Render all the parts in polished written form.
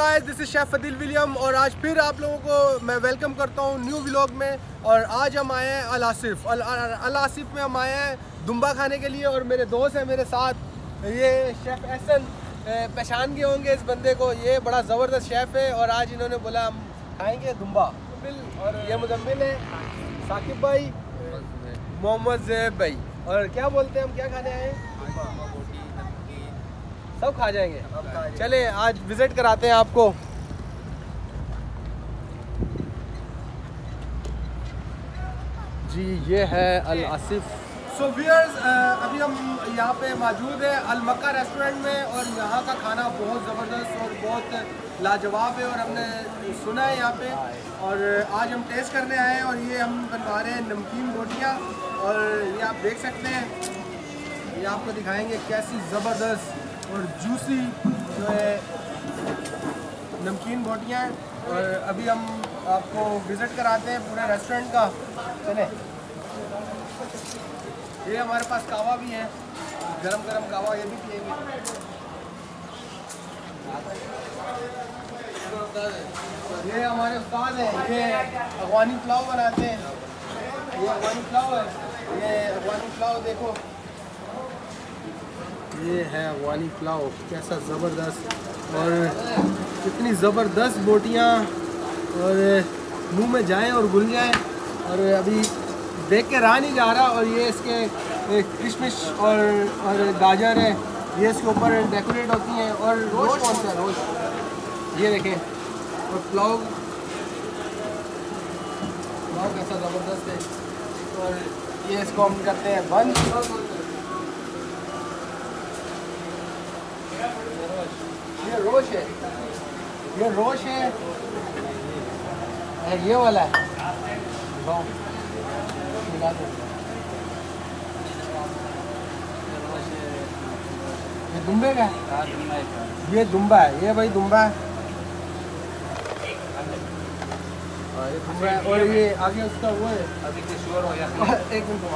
Guys, this is chef Adeel William और आज फिर आप लोगों को मैं वेलकम करता हूँ न्यू व्लॉग में। और आज हम आए हैं अल आसिफ में हम आए हैं दुम्बा खाने के लिए। और मेरे दोस्त हैं मेरे साथ, ये शेफ एहसन, पहचान गए होंगे इस बंदे को। ये बड़ा ज़बरदस्त शेफ़ है और आज इन्होंने बोला हम खाएंगे दुम्बा। और ये मुजम्मिल है, साकिब भाई, मोहम्मद ज़ैब भाई। और क्या बोलते हैं, हम क्या खाने आए हैं? सब खा जाएंगे। चले आज विजिट कराते हैं आपको। जी ये है अल आसिफ। सो व्यूअर्स, अभी हम यहाँ पे मौजूद है अल मक्का रेस्टोरेंट में और यहाँ का खाना बहुत ज़बरदस्त और बहुत लाजवाब है और हमने सुना है यहाँ पे। और आज हम टेस्ट करने आए हैं और ये हम बनवा रहे हैं नमकीन रोटियाँ। और ये आप देख सकते हैं, ये आपको दिखाएंगे कैसी ज़बरदस्त और जूसी जो है नमकीन बोटियाँ हैं। और अभी हम आपको विज़िट कराते हैं पूरे रेस्टोरेंट का। चलें, ये हमारे पास कावा भी है, गरम गरम कावा, ये भी पिएंगे। ये हमारे उस्ताद हैं, ये अफगानी पुलाव बनाते हैं। ये अफगानी पुलाव है, ये अफगानी पुलाव देखो, ये है अफगानी पुलाव, कैसा ज़बरदस्त और कितनी ज़बरदस्त बोटियाँ और मुंह में जाएं और घुल जाएं। और अभी देख के रहा नहीं जा रहा। और ये इसके किशमिश और गाजर है, ये इसके ऊपर डेकोरेट होती हैं। और रोश कौन सा है? रोश, ये देखें। और पुलाव कैसा ज़बरदस्त है। और ये इसको हम करते हैं बंद। ये रोश है, ये रोश है, ये वाला है। ये दुम्बे का है, ये दुम्बा है, ये भाई दुम्बा है। ये दुम्बा है और ये आगे उसका वो है। एक मिनट।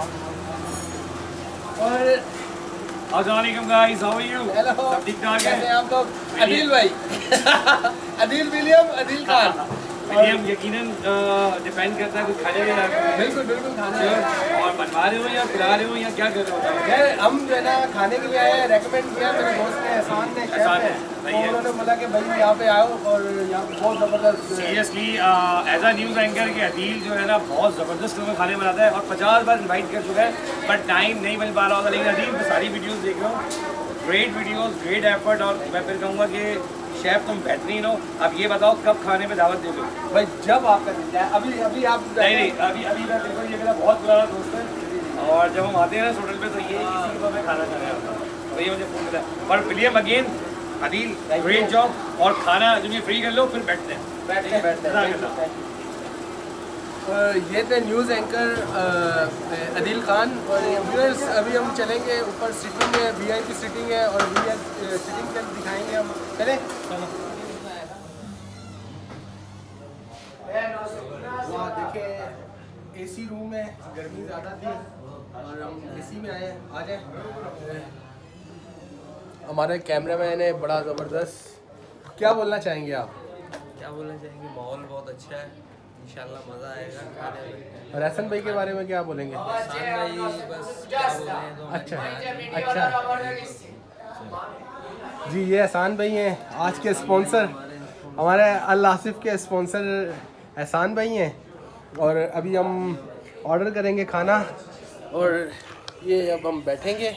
और अस्सलामुअलैकुम guys, how are you? Hello, सब ठीक ठाक है? कैसे हैं आप लोग? अदील भाई अदील विलियम, अदील खान। विलियम यकीनन डिपेंड करता है कुछ खाने में। बिल्कुल बिल्कुल खाने और बनवा रहे हो या खिला रहे हो या क्या कर रहे हो? यार हम जो है ना खाने के लिए आए हैं, रेकमेंड किया मेरे दोस्त ने, एहसान ने, शेफ ने। तो उन्होंने बोला कि भाई यहाँ पे आओ और यहाँ पे बहुत ज़बरदस्त। Seriously as a news anchor के अदील जो है ना बहुत ज़बरदस्त खाने बनाता है और 50 बार इन्वाइट कर चुका है बट टाइम नहीं मिल पा रहा होगा। लेकिन अदील मैं सारी वीडियोज़ देख रहा हूँ, ग्रेट वीडियोज़, ग्रेट एफर्ट। और मैं फिर कहूँगा कि शेफ़ तुम बेहतरीन हो। अब ये बताओ कब खाने में दावत दे दो भाई? जब आपका दिल जाए। अभी आप नहीं अभी मैं बिल्कुल, ये मेरा बहुत पुराना दोस्त है और जब हम आते हैं ना इस होटल पे तो ये इसी को मैं खाना खाने आता हूँ तो ये मुझे फ़ोन मिला है। और William again, Adeel great job. और खाना जब ये फ्री कर लो फिर बैठते हैं। ये थे न्यूज़ एंकर अदील खान। और व्यूअर्स अभी हम चलेंगे ऊपर, सिटिंग है, VIP सिटिंग है और VIP सिटिंग के दिखाएंगे हम। चले वहाँ देखें, AC रूम है, गर्मी ज़्यादा थी और हम AC में आए हैं। आ जाए। हमारे कैमरामैन है बड़ा ज़बरदस्त। क्या बोलना चाहेंगे आप? क्या बोलना चाहेंगे, माहौल बहुत अच्छा है, इंशाल्लाह मज़ा आएगा खाने में। और एहसन भाई के बारे में क्या बोलेंगे? एहसान भाई बस क्या बोलें तो अच्छा जी, ये एहसान भाई हैं आज के स्पॉन्सर, हमारे अल आसिफ के स्पॉन्सर एहसान भाई हैं। और अभी हम ऑर्डर करेंगे खाना और ये अब हम बैठेंगे।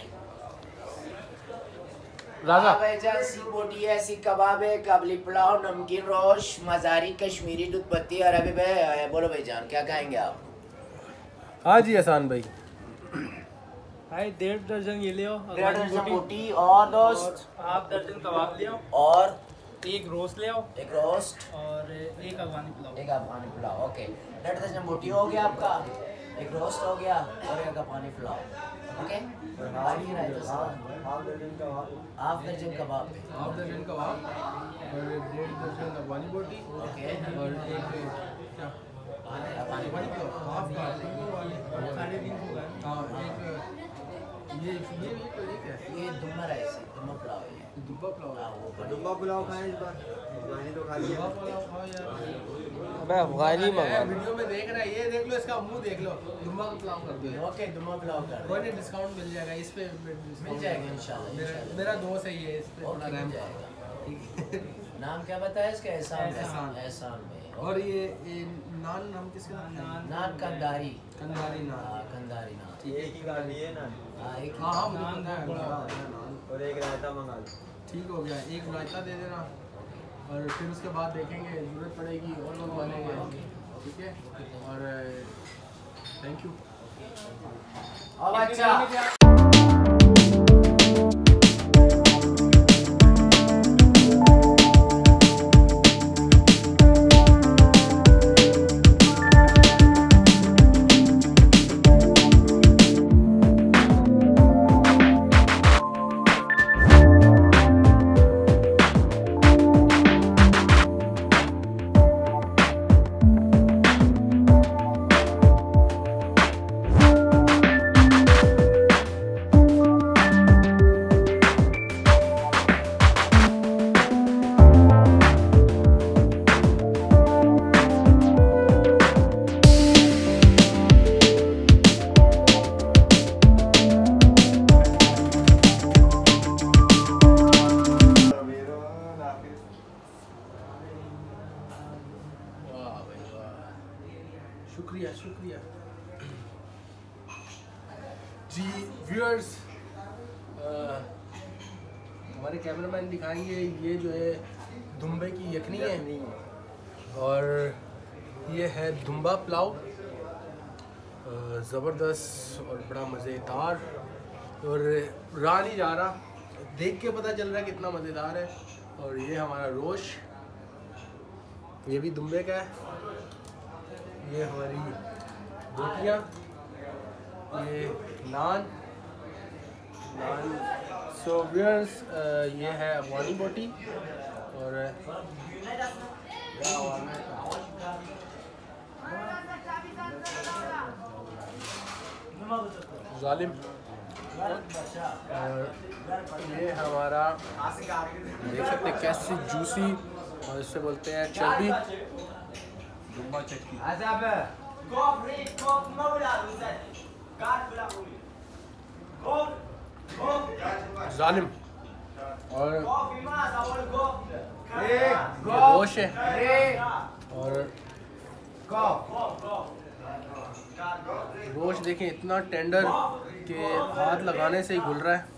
राजा सी बोटी है, सी कबाब है, काबली पुलाव, नमकीन रोश, मज़ारी, कश्मीरी दूध पत्ती। और अभी भाई बोलो भाईजान क्या खाएंगे आप? हाँ जी एहसान भाई। भाई 1.5 दर्जन ये ले आओ, 1.5 दर्जन बोटी और दोस्त, हाफ दर्जन कबाब ले आओ, और एक रोस्ट ले आओ एक रोस्ट, और एक अफगानी पुलाव। एक अफगानी पुलाव। ओके, 1.5 दर्जन बोटी हो गया आपका, एक रोस्ट हो गया और एक अफगानी पुलाव। ओके, बाकी रहा तो हाफ दर्जन कबाब पे, हाफ दर्जन कबाब और 1.5 दर्जन अफगानी बोटी। ओके, और एक क्या अफगानी पुलाव, हाफ का हाँ एक ये तो एक है, ये दुम्बा राइस है, दुम्बा पुलाव है। दुब्बा पुलाव। हाँ, वो बड़ी- दुब्बा पुलाव खाएं इस बार, अफगानी तो खा लिया। दुब्बा पुलाव खाओ यार। मैं अफगानी मंगा वीडियो में देख रहा है, ये देख लो, इसका मुंह देख लो। दुब्बा का पुलाव कर दो। ओके दुम्बा पुलाव कर कोई नहीं, डिस्काउंट मिल जाएगा इस पे। मिल जाएगा इंशाल्लाह। मेरा दोस्त है ये, इस पे थोड़ा ओके, रहम मिल करो। जाएगा। नाम क्या बताया इसका? एहसान। एहसान। एहसान में। और ये नान हम किसके साथ खाएंगे? नान कंदारी। कंदारी नान। हाँ, कंदारी नान। एक ही गाड़ी है ना, हाँ, एक ही हाँ नान। मुझे पता है, बड़ा होता है नान। और एक रायता मंगा लो। ठीक हो गया, एक रायता दे देना और फिर उसके बाद देखेंगे, ज़रूरत पड़ेगी और लोग बनेंगे। ठीक है, और थैंक यू। अब अच्छा शुक्रिया शुक्रिया जी। व्यूअर्स, हमारे कैमरामैन दिखाएंगे, ये जो है दुम्बे की यखनी है और ये है दुम्बा पुलाव, ज़बरदस्त और बड़ा मज़ेदार। और रहा नहीं जा रहा, देख के पता चल रहा है कितना मज़ेदार है। और ये हमारा रोश, ये भी दुम्बे का है। ये हमारी रोटियाँ, ये नान। सो व्यूअर्स, ये है अफगानी बोटी और जालिम। और ये हमारा देख सकते हैं कैसी जूसी, और इससे बोलते हैं चर्बी। जालिम। और गोश है और गोश देखें इतना टेंडर कि हाथ लगाने से ही घुल रहा है।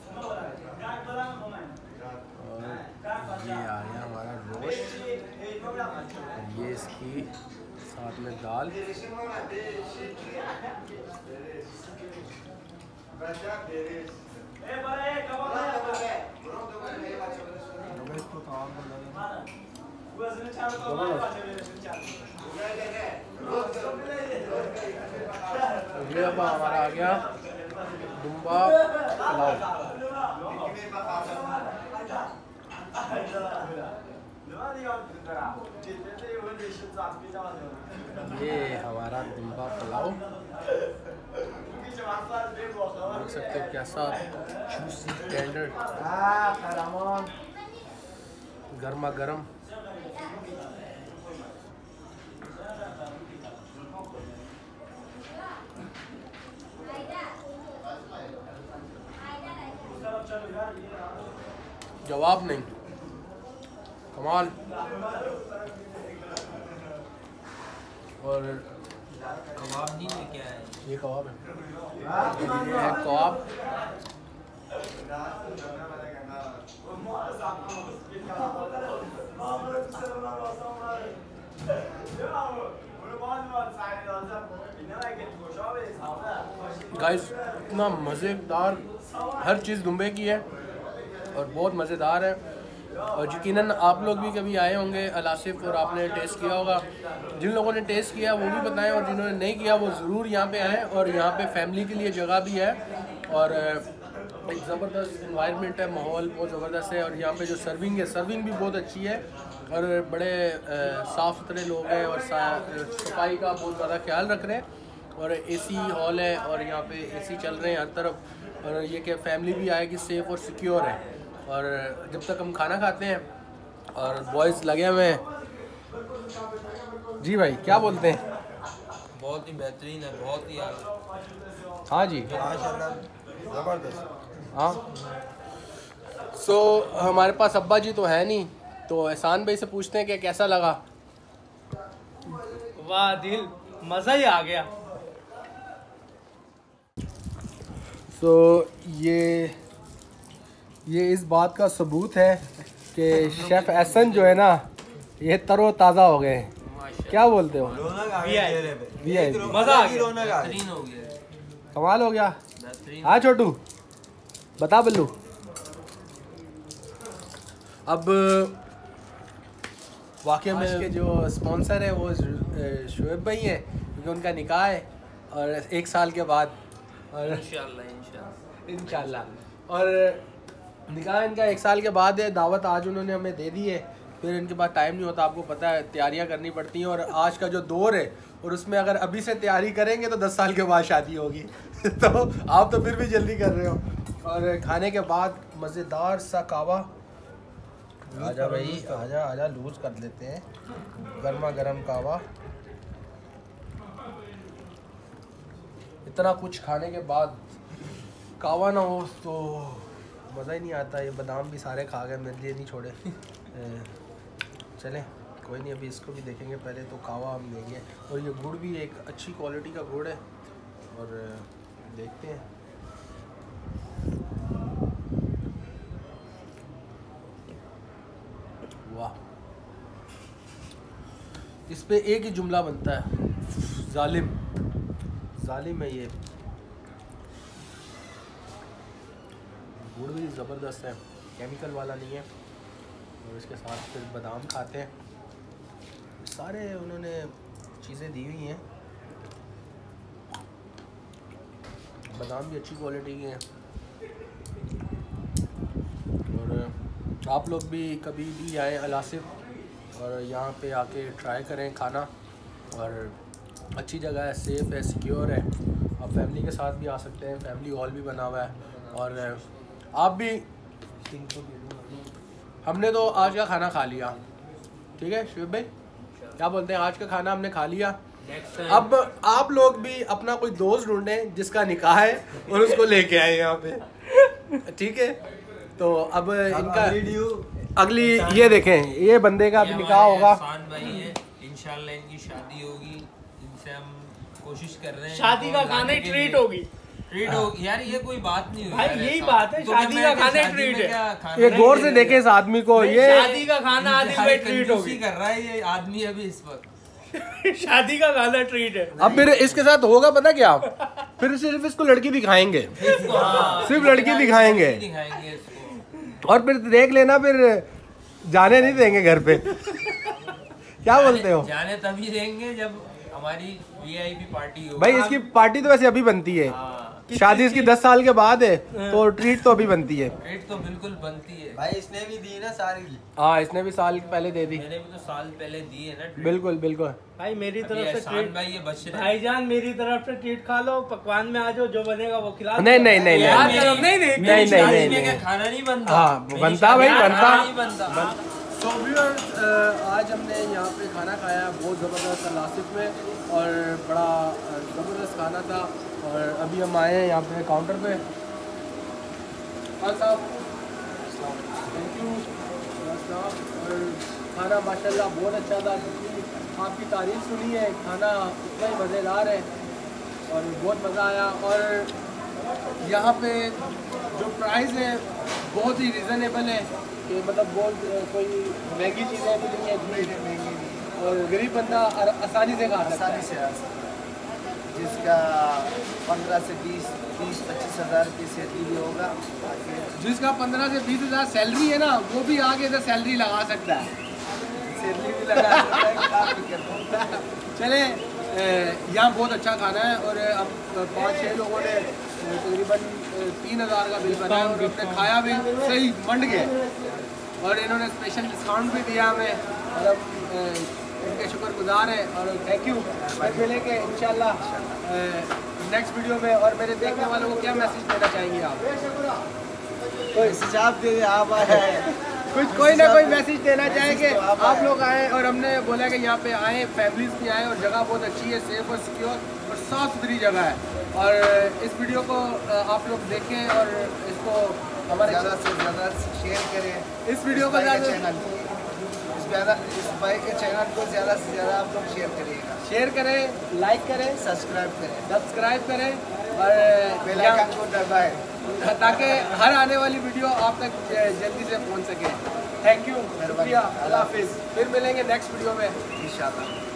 और ये आ गया हमारा रोश, और ये इसकी साथ में दाल। ये अब हमारा आ गया दुम्बा पुलाव। ये हमारा दुम्बा पुलाव देख सकते हो कैसा जूसी टेंडर, गर्मा गर्म। जवाब नहीं, कमाल। और कबाब नहीं है क्या है? ये कबाब है, ये है कबाब। गाइस इतना मज़ेदार, हर चीज़ दुम्बे की है और बहुत मज़ेदार है। और यकीनन आप लोग भी कभी आए होंगे अल आसिफ और आपने टेस्ट किया होगा। जिन लोगों ने टेस्ट किया वो भी बताएं, और जिन्होंने नहीं किया वो ज़रूर यहाँ पे आएँ। और यहाँ पे फैमिली के लिए जगह भी है और एक ज़बरदस्त इन्वायरमेंट है, माहौल बहुत ज़बरदस्त है। और यहाँ पे जो सर्विंग है, सर्विंग भी बहुत अच्छी है और बड़े साफ़ सुथरे लोग हैं और सफाई का बहुत ज़्यादा ख्याल रख रहे हैं। और एसी हॉल है और यहाँ पे एसी चल रहे हैं हर तरफ। और ये कि फैमिली भी आएगी, सेफ़ और सिक्योर है। और जब तक हम खाना खाते हैं और बॉयज़ लगे हुए हैं। जी भाई क्या बोलते हैं? बहुत ही बेहतरीन है, बहुत ही आला। हाँ जी माशाल्लाह ज़बरदस्त। हाँ। सो हमारे पास अब्बा जी तो है नहीं, तो एहसान भाई से पूछते हैं कि कैसा लगा। वाह दिल, मज़ा ही आ गया। सो ये इस बात का सबूत है कि शेफ़ एहसन जो है ना ये तरो ताज़ा हो गए हैं। क्या बोलते हो? रौनक आ गई चेहरे पे। VIP मज़ा आ गया। रौनक आ गई। बेहतरीन हो गया, कमाल हो गया। बेहतरीन। हाँ छोटू बता बल्लू। अब वाकई में के जो स्पॉन्सर है वो शुएब भाई हैं, क्योंकि उनका निकाह है और 1 साल के बाद, और इंशाल्लाह और निकाह इनका 1 साल के बाद है। दावत आज उन्होंने हमें दे दी है, फिर इनके पास टाइम नहीं होता, आपको पता है तैयारियां करनी पड़ती हैं। और आज का जो दौर है और उसमें अगर अभी से तैयारी करेंगे तो 10 साल के बाद शादी होगी तो आप तो फिर भी जल्दी कर रहे हो। और खाने के बाद मज़ेदार सा कावा। आजा भाई आजा आजा, लूज कर लेते हैं। गर्मा गर्म कावा। इतना कुछ खाने के बाद कावा ना हो तो मज़ा ही नहीं आता। ये बादाम भी सारे खा गए, मेरे लिए नहीं छोड़े। चलें कोई नहीं, अभी इसको भी देखेंगे। पहले तो कावा हम लेंगे, और ये गुड़ भी एक अच्छी क्वालिटी का गुड़ है, और देखते हैं। वाह, इस पे एक ही जुमला बनता है, जालिम। जालिम है ये। गुड़ भी ज़बरदस्त है, केमिकल वाला नहीं है। और इसके साथ फिर बादाम खाते हैं। सारे उन्होंने चीज़ें दी हुई हैं। बादाम भी अच्छी क्वालिटी के हैं। और आप लोग भी कभी भी आएँ अल आसिफ, और यहाँ पे आके ट्राई करें खाना। और अच्छी जगह है, सेफ़ है, सिक्योर है। आप फैमिली के साथ भी आ सकते हैं, फैमिली हॉल भी बना हुआ है। और आप भी, हमने तो आज का खाना खा लिया, ठीक है शुएब भाई क्या बोलते हैं? आज का खाना हमने खा लिया। अब आप लोग भी अपना कोई दोस्त ढूंढें जिसका निकाह है और उसको लेके आए यहाँ पे, ठीक है? तो अब इनका अगली ये देखें, ये बंदे का भी निकाह होगा। एहसान भाई है, इंशाल्लाह इनकी शादी होगी। इनसे हम कोशिश कर रहे हैं शादी का खाना ही ट्रीट होगी। ट्रीट होगी यार, ये कोई बात नहीं हुई भाई यार, यही ऐसा। बात है, तो शादी मैं का क्या खाना ही शादी ट्रीट में है। क्या खाना ये नहीं गौर से दे देखे इस आदमी को। ये शादी का खाना आदि पे ट्रीट कंजूसी होगी। कर रहा है ये आदमी अभी इस वक्त। शादी का खाना ट्रीट है। अब फिर इसके साथ होगा पता क्या, फिर सिर्फ इसको लड़की दिखाएंगे, सिर्फ लड़की दिखाएंगे, दिखाएंगे इसको। और फिर देख लेना, फिर जाने नहीं देंगे घर पे। क्या बोलते हो जाने तभी देंगे जब हमारी वीआईपी पार्टी हो। भाई? इसकी पार्टी तो वैसे अभी बनती है, शादी इसकी 10 साल के बाद है, तो ट्रीट तो अभी बनती है। ट्रीट तो बिल्कुल बनती है भाई इसने भी दी ना सारी। हाँ इसने भी साल पहले दे दी। मैंने भी तो साल पहले दी है ना treat। बिल्कुल बिल्कुल। भाई मेरी अभी तरफ से एहसान ट्रीट, भाई ये बच रहे हैं। भाईजान मेरी तरफ से ट्रीट खा लो, पकवान में आ जाओ, जो बनेगा वो खिला दो। नहीं नहीं नहीं यार नहीं मेरी- नहीं, मेरी नहीं, शादी नहीं, में क्या नहीं। खाना नहीं बनता? हाँ, मेरी बनता शादी भाई, में बनता। खाना नहीं बनता। तो व्यूअर्स, आज हमने यहाँ पे खाना खाया बहुत ज़बरदस्त अल आसिफ में, और बड़ा ज़बरदस्त खाना था। और अभी हम आए हैं यहाँ पे काउंटर पे। हाँ साहब, थैंक यू। और खाना माशाल्लाह बहुत अच्छा था, क्योंकि आपकी तारीफ़ सुनी है, खाना इतना ही मज़ेदार है और बहुत मज़ा आया। और यहाँ पे जो प्राइस है बहुत ही रिजनेबल है, कि मतलब बहुत कोई महंगी चीज़ें भी नहीं है, और गरीब बंदा आसानी से खा सकता है। जिसका 15 से 20-25 हज़ार की सैलरी भी होगा, जिसका 15 से 20 हज़ार सैलरी है ना, वो भी आगे इधर सैलरी लगा सकता है, सैलरी भी लगा सकता है, काम भी कर सकता है। चले यहाँ बहुत अच्छा खाना है। और अब 5-6 लोगों ने तकरीबन 3000 का बिल बनाया, और हमने खाया भी सही मंड गए, और इन्होंने स्पेशल डिस्काउंट भी दिया हमें, और हम इनके शुक्रगुजार हैं और थैंक यू। फिर मिलेंगे इंशाल्लाह नेक्स्ट वीडियो में। और मेरे देखने वालों को क्या मैसेज देना चाहेंगे आप? मैसेज आप दे आप आए हैं कुछ कोई ना कोई मैसेज देना चाहेंगे आप लोग आए और हमने बोला कि यहाँ पे आए, फैमिलीज भी आए और जगह बहुत अच्छी है, सेफ और सिक्योर और साफ़ सुथरी जगह है। और इस वीडियो को आप लोग देखें और इसको हमारे ज़्यादा से ज़्यादा शेयर करें इस वीडियो को ज़्यादा इस भाई के चैनल को ज़्यादा से ज़्यादा आप लोग शेयर करें, लाइक करें, सब्सक्राइब करें और बेल आइकन को दबाएं ताकि हर आने वाली वीडियो आप तक जल्दी से पहुंच सके। थैंक यू, शुक्रिया, अल्लाह हाफिज़। फिर मिलेंगे नेक्स्ट वीडियो में इंशाल्लाह।